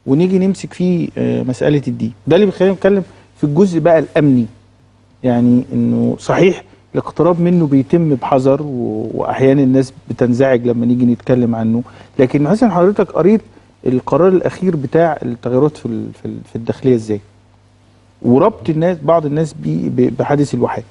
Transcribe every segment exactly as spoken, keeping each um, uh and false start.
ونيجي نمسك فيه مساله الدين. ده اللي بيخلينا نتكلم في الجزء بقى الامني، يعني انه صحيح الاقتراب منه بيتم بحذر واحيانا الناس بتنزعج لما نيجي نتكلم عنه، لكن مثلا حضرتك قريت القرار الاخير بتاع التغيرات في في الداخليه ازاي؟ وربط الناس بعض الناس بحادث الواحات.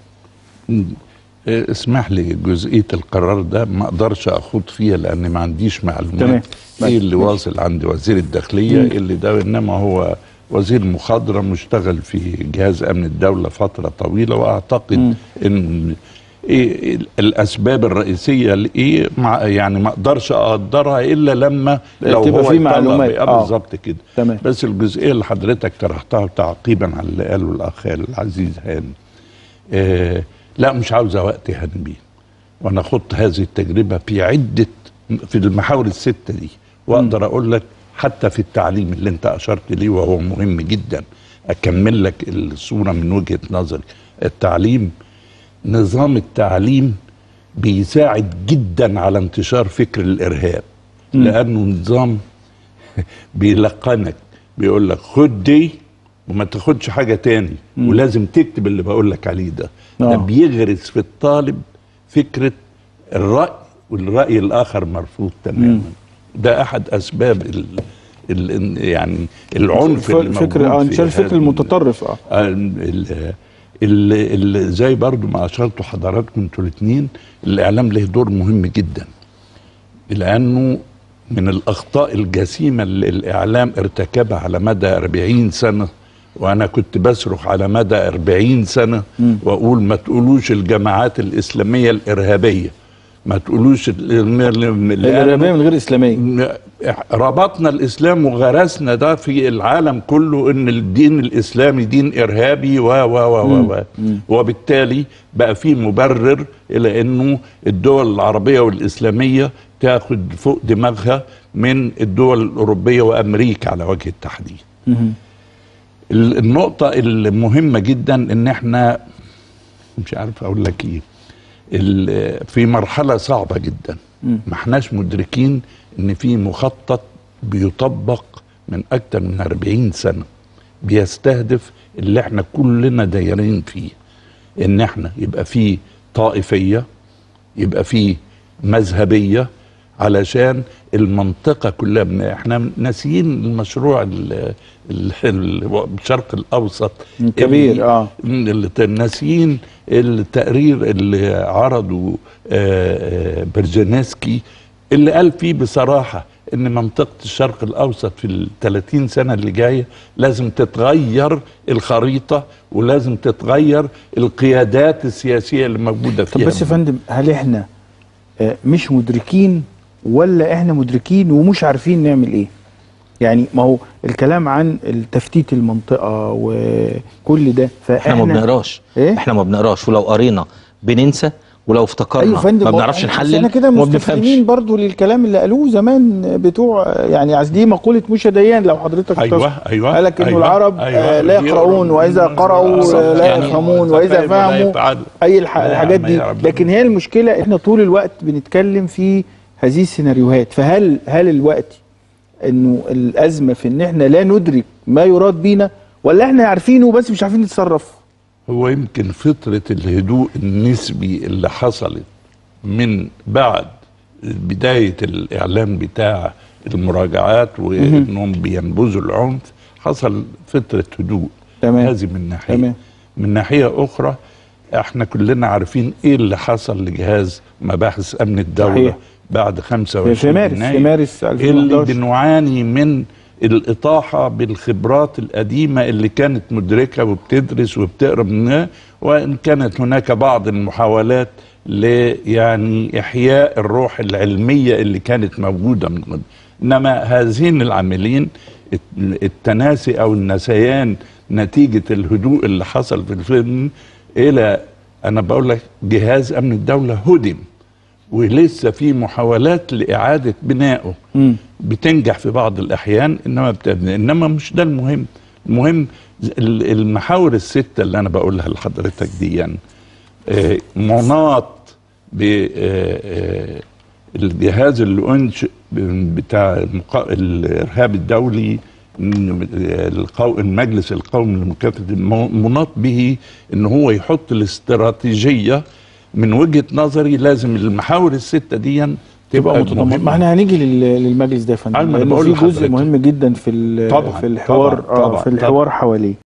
اسمح لي، جزئيه القرار ده ما اقدرش اخوض فيها لان ما عنديش معلومات. تمام. ايه اللي ماشي. واصل عند وزير الداخليه، ايه اللي ده، انما هو وزير مخضرم مشتغل في جهاز امن الدوله فتره طويله، واعتقد م. ان إيه الاسباب الرئيسيه لايه يعني ما اقدرش اقدرها الا لما لو هو في معلومات اه بالظبط كده. تمام. بس الجزئيه اللي حضرتك طرحتها تعقيبا على اللي قاله الاخ العزيز هاني، آه لا مش عاوزه وقت يا هاني بيه، وانا خضت هذه التجربه في عده في المحاور السته دي، واقدر اقول لك حتى في التعليم اللي انت اشرت ليه وهو مهم جدا. اكمل لك الصوره من وجهه نظري. التعليم، نظام التعليم بيساعد جدا على انتشار فكر الارهاب، م. لانه نظام بيلقنك، بيقول لك خد دي وما تاخدش حاجه تاني، م. ولازم تكتب اللي بقول لك عليه ده. أوه. ده بيغرس في الطالب فكره الراي، والراي الاخر مرفوض تماما. م. ده احد اسباب ال ال يعني العنف اللي موجود فكر انتشار الفكر المتطرف. اه اللي, اللي زي برضو ما اشرتوا حضراتكم انتوا الاثنين، الاعلام له دور مهم جدا، لانه من الاخطاء الجسيمه اللي الاعلام ارتكبها على مدى أربعين سنه، وانا كنت بصرخ على مدى أربعين سنه م. واقول ما تقولوش الجماعات الاسلاميه الارهابيه، ما تقولوش الارهابيه من غير اسلاميه. ربطنا الاسلام وغرسنا ده في العالم كله ان الدين الاسلامي دين ارهابي و و و و وبالتالي بقى في مبرر الى انه الدول العربيه والاسلاميه تاخد فوق دماغها من الدول الاوروبيه وامريكا على وجه التحديد. النقطه المهمه جدا ان احنا مش عارف اقول لك ايه، في مرحلة صعبة جدا، ما احناش مدركين ان في مخطط بيطبق من اكتر من أربعين سنة بيستهدف اللي احنا كلنا دايرين فيه، ان احنا يبقى فيه طائفية، يبقى فيه مذهبية، علشان المنطقة كلها. احنا ناسيين المشروع الشرق الاوسط كبير. اه ناسيين التقرير اللي عرضه برجينسكي اللي قال فيه بصراحة ان منطقة الشرق الاوسط في الثلاثين سنة اللي جاية لازم تتغير الخريطة، ولازم تتغير القيادات السياسية اللي موجودة فيها. طب بس يا فندم، هل احنا مش مدركين ولا احنا مدركين ومش عارفين نعمل ايه؟ يعني ما هو الكلام عن التفتيت المنطقة وكل ده، فاحنا ما بنقراش. إيه؟ احنا ما بنقراش، ولو قرينا بننسى، ولو افتكرنا أيوة ما بنعرفش نحلل. احنا كده مستسلمين برضو للكلام اللي قالوه زمان بتوع يعني دي مقولة موشى ديان لو حضرتك ايوه ايوه قالك انه أيوة العرب أيوة لا يقرؤون، واذا قرأوا لا يعني يفهمون، واذا فهموا اي الحاجات دي. لكن هي المشكلة احنا طول الوقت بنتكلم في هذه السيناريوهات. فهل هل الوقت انه الازمه في ان احنا لا ندرك ما يراد بينا، ولا احنا عارفينه بس مش عارفين نتصرف؟ هو يمكن فتره الهدوء النسبي اللي حصلت من بعد بدايه الاعلان بتاع المراجعات وانهم بينبذوا العنف، حصل فتره هدوء. تمام. هذه من ناحيه. تمام. من ناحيه اخرى احنا كلنا عارفين ايه اللي حصل لجهاز مباحث امن الدوله. صحيح. بعد خمسة وعشرين في مارس في مارس ألفين وأحد عشر اللي بنعاني من الإطاحة بالخبرات القديمة اللي كانت مدركة وبتدرس وبتقرب منها، وإن كانت هناك بعض المحاولات ل يعني إحياء الروح العلمية اللي كانت موجودة من قبل. إنما هذين العاملين التناسي أو النسيان نتيجة الهدوء اللي حصل في الفيلم، إلى أنا بقول لك جهاز أمن الدولة هدم، ولسه في محاولات لإعادة بنائه م. بتنجح في بعض الأحيان، إنما بتبني. إنما مش ده المهم. المهم المحاور الستة اللي أنا بقولها لحضرتك دي، يعني آه مناط بالجهاز اللي أنشئ بتاع الإرهاب الدولي القو... المجلس القومي لمكافحه مناط به ان هو يحط الاستراتيجيه. من وجهه نظري لازم المحاور السته دي تبقى متضمنه. ما احنا هنيجي للمجلس ده يا فندم، لانه في جزء مهم جدا في طبعًا في الحوار طبعًا طبعًا في الحوار حواليه.